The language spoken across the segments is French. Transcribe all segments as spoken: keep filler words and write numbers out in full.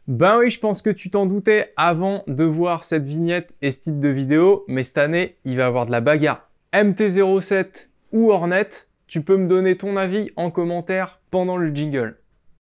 Ben oui, je pense que tu t'en doutais avant de voir cette vignette et ce titre de vidéo, mais cette année, il va y avoir de la bagarre. M T zéro sept ou Hornet, tu peux me donner ton avis en commentaire pendant le jingle.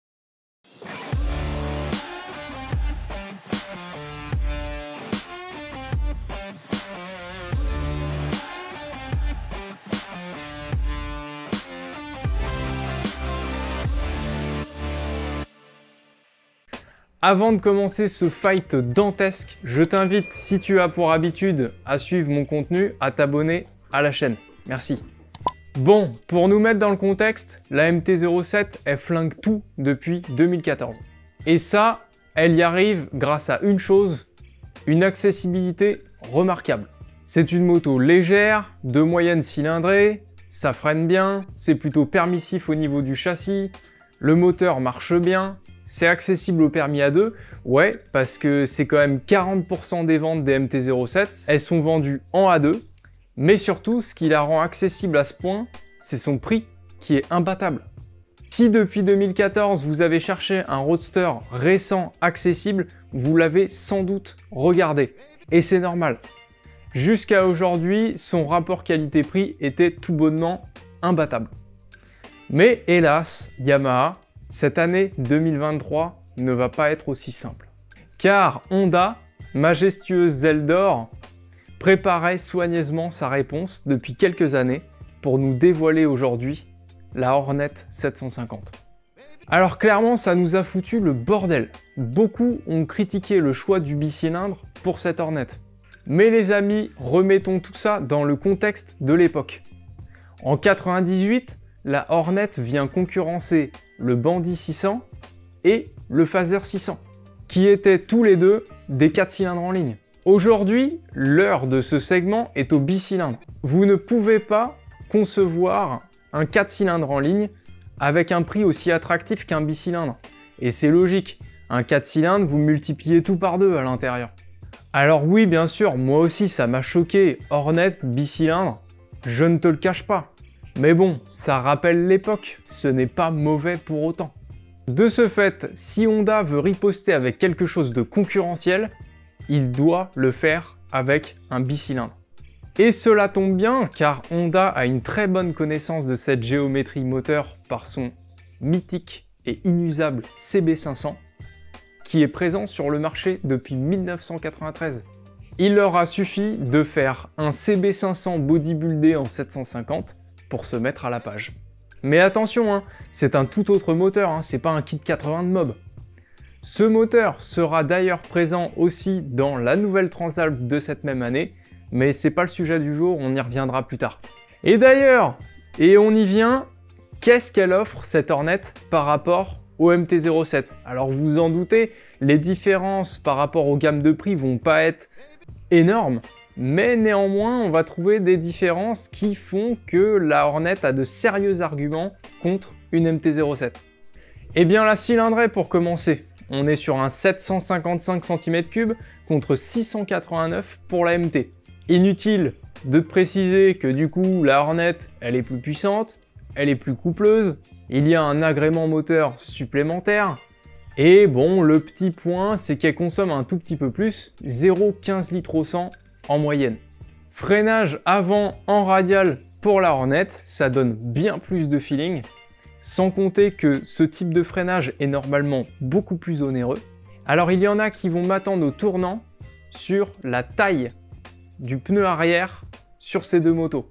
Avant de commencer ce fight dantesque, je t'invite, si tu as pour habitude à suivre mon contenu, à t'abonner à la chaîne. Merci. Bon, pour nous mettre dans le contexte, la M T zéro sept, elle flingue tout depuis deux mille quatorze. Et ça, elle y arrive grâce à une chose, une accessibilité remarquable. C'est une moto légère, de moyenne cylindrée, ça freine bien, c'est plutôt permissif au niveau du châssis, le moteur marche bien, c'est accessible au permis A deux, ouais, parce que c'est quand même quarante pour cent des ventes des M T zéro sept, elles sont vendues en A deux, mais surtout, ce qui la rend accessible à ce point, c'est son prix, qui est imbattable. Si depuis deux mille quatorze, vous avez cherché un roadster récent, accessible, vous l'avez sans doute regardé, et c'est normal. Jusqu'à aujourd'hui, son rapport qualité-prix était tout bonnement imbattable. Mais hélas, Yamaha, cette année deux mille vingt-trois ne va pas être aussi simple. Car Honda, majestueuse zèle d'or, préparait soigneusement sa réponse depuis quelques années pour nous dévoiler aujourd'hui la Hornet sept cent cinquante. Alors clairement, ça nous a foutu le bordel. Beaucoup ont critiqué le choix du bicylindre pour cette Hornet. Mais les amis, remettons tout ça dans le contexte de l'époque. En quatre-vingt-dix-huit, la Hornet vient concurrencer le Bandit six cents et le Phaser six cents, qui étaient tous les deux des quatre cylindres en ligne. Aujourd'hui, l'heure de ce segment est au bicylindre. Vous ne pouvez pas concevoir un quatre cylindres en ligne avec un prix aussi attractif qu'un bicylindre. Et c'est logique, un quatre cylindres, vous multipliez tout par deux à l'intérieur. Alors oui, bien sûr, moi aussi ça m'a choqué, Hornet, bicylindre, je ne te le cache pas. Mais bon, ça rappelle l'époque, ce n'est pas mauvais pour autant. De ce fait, si Honda veut riposter avec quelque chose de concurrentiel, il doit le faire avec un bicylindre. Et cela tombe bien, car Honda a une très bonne connaissance de cette géométrie moteur par son mythique et inusable C B cinq cents, qui est présent sur le marché depuis mille neuf cent quatre-vingt-treize. Il leur a suffi de faire un C B cinq cents bodybuildé en sept cent cinquante pour se mettre à la page. Mais attention, hein, c'est un tout autre moteur, hein, c'est pas un kit quatre-vingts de mob. Ce moteur sera d'ailleurs présent aussi dans la nouvelle Transalp de cette même année, mais c'est pas le sujet du jour, on y reviendra plus tard. Et d'ailleurs, et on y vient, qu'est-ce qu'elle offre cette Hornet par rapport au M T zéro sept? Alors vous vous en doutez, les différences par rapport aux gammes de prix vont pas être énormes, mais néanmoins, on va trouver des différences qui font que la Hornet a de sérieux arguments contre une M T zéro sept. Eh bien, la cylindrée pour commencer. On est sur un sept cent cinquante-cinq centimètres cubes contre six cent quatre-vingt-neuf pour la M T. Inutile de te préciser que du coup, la Hornet, elle est plus puissante, elle est plus coupleuse, il y a un agrément moteur supplémentaire, et bon, le petit point, c'est qu'elle consomme un tout petit peu plus, zéro virgule quinze litres au cent en moyenne. Freinage avant en radial pour la Hornet, ça donne bien plus de feeling, sans compter que ce type de freinage est normalement beaucoup plus onéreux. Alors il y en a qui vont m'attendre au tournant sur la taille du pneu arrière sur ces deux motos.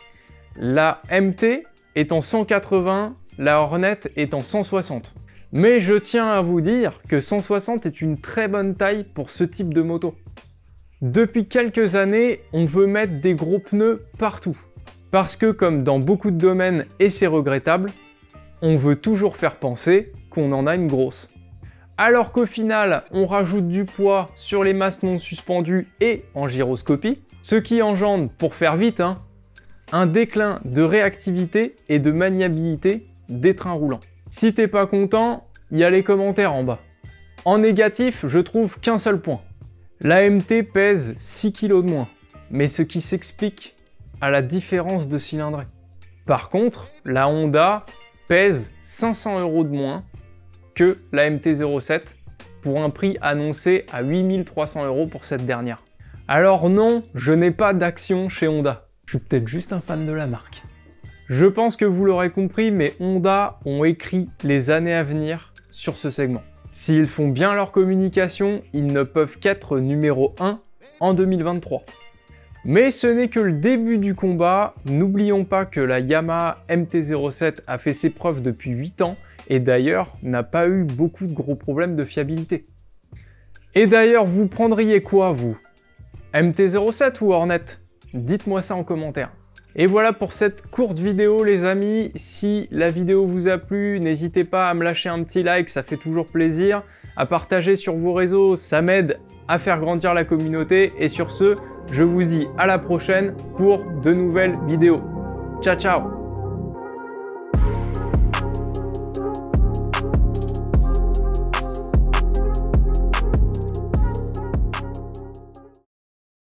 La M T est en cent quatre-vingts, la Hornet est en cent soixante. Mais je tiens à vous dire que cent soixante est une très bonne taille pour ce type de moto. Depuis quelques années, on veut mettre des gros pneus partout. Parce que comme dans beaucoup de domaines, et c'est regrettable, on veut toujours faire penser qu'on en a une grosse. Alors qu'au final, on rajoute du poids sur les masses non suspendues et en gyroscopie, ce qui engendre, pour faire vite, hein, un déclin de réactivité et de maniabilité des trains roulants. Si t'es pas content, il y a les commentaires en bas. En négatif, je trouve qu'un seul point. La M T pèse six kilos de moins, mais ce qui s'explique à la différence de cylindrée. Par contre, la Honda pèse cinq cents euros de moins que la M T zéro sept pour un prix annoncé à huit mille trois cents euros pour cette dernière. Alors non, je n'ai pas d'action chez Honda. Je suis peut-être juste un fan de la marque. Je pense que vous l'aurez compris, mais Honda ont écrit les années à venir sur ce segment. S'ils font bien leur communication, ils ne peuvent qu'être numéro un en deux mille vingt-trois. Mais ce n'est que le début du combat. N'oublions pas que la Yamaha M T zéro sept a fait ses preuves depuis huit ans et d'ailleurs n'a pas eu beaucoup de gros problèmes de fiabilité. Et d'ailleurs, vous prendriez quoi, vous? M T zéro sept ou Hornet? Dites-moi ça en commentaire. Et voilà pour cette courte vidéo les amis. Si la vidéo vous a plu, n'hésitez pas à me lâcher un petit like, ça fait toujours plaisir. À partager sur vos réseaux, ça m'aide à faire grandir la communauté. Et sur ce, je vous dis à la prochaine pour de nouvelles vidéos. Ciao ciao!